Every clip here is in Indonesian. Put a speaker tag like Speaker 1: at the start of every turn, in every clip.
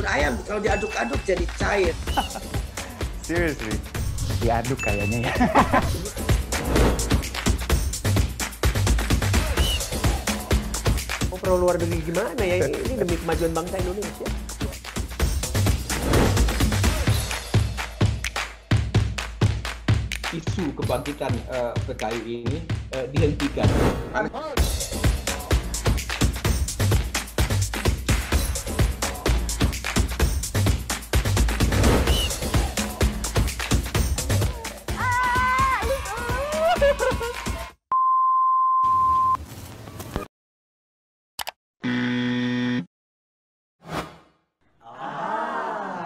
Speaker 1: bubur ayam kalau diaduk-aduk jadi cair.
Speaker 2: Seriously? Diaduk kayaknya ya.
Speaker 3: Oh, perlu luar negeri gimana ya? Ini demi kemajuan bangsa Indonesia.
Speaker 4: Isu kebangkitan PKI ini dihentikan.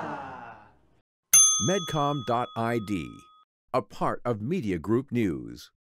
Speaker 5: Medcom.id, a part of Media Group News.